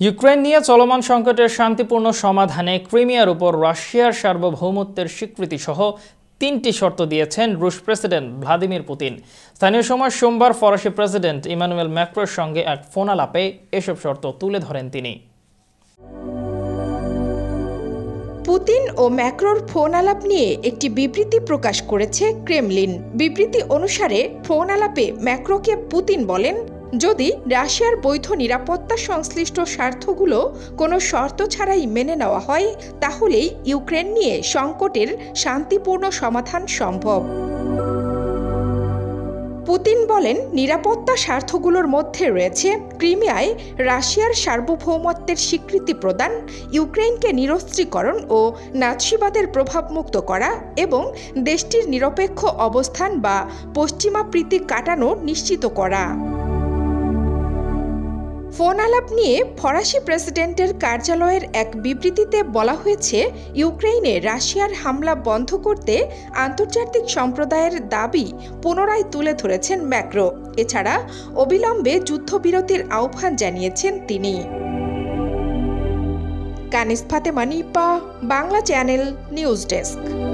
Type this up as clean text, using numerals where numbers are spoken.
Ukraine নিয়ে চলমান সংকটের শান্তিপূর্ণ সমাধানে ক্রিমিয়ার উপর রাশিয়ার সার্বভৌমত্বের স্বীকৃতি সহ ৩টি শর্ত দিয়েছেন রুশ প্রেসিডেন্ট ভ্লাদিমির পুতিন। স্থানীয় সময় সোমবার ফরাসি প্রেসিডেন্ট ইমানুয়েল ম্যাক্রোর সঙ্গে এক ফোন আলাপে এসব শর্ত তুলে ধরেন তিনি। পুতিন ও ম্যাক্রোর ফোন আলাপ নিয়ে একটি বিবৃতি প্রকাশ করেছে ক্রেমলিন। বিবৃতি অনুসারে ফোন আলাপে ম্যাক্রোকে পুতিন বলেন, যদি রাশিয়ার বৈধ নিরাপত্তা সংশ্লিষ্ট স্বার্থগুলো কোনো শর্ত ছাড়াই মেনে নেওয়া হয়, তাহলেই ইউক্রেন নিয়ে সংকটের শান্তিপূর্ণ সমাধান সম্ভব। পুতিন বলেন, নিরাপত্তা স্বার্থগুলোর মধ্যে রয়েছে ক্রিমিয়ায় রাশিয়ার সার্বভৌমত্বের স্বীকৃতি প্রদান, ইউক্রেনকে নিরস্ত্রীকরণ ও নাৎসিবাদের প্রভাবমুক্ত করা এবং দেশটির নিরপেক্ষ অবস্থান বা পশ্চিমা প্রীতি কাটানো নিশ্চিত করা। ফোন আলাপ নিয়ে ফরাসি প্রেসিডেন্টের কার্যালয়ের এক বিবৃতিতে বলা হয়েছে, ইউক্রেনে রাশিয়ার হামলা বন্ধ করতে আন্তর্জাতিক সম্প্রদায়ের দাবি পুনরায় তুলে ধরেছেন ম্যাক্রো। এছাড়া অবিলম্বে যুদ্ধবিরতির আহ্বান জানিয়েছেন তিনি। Kanis Fatema Nipa, Bangla channel, news desk.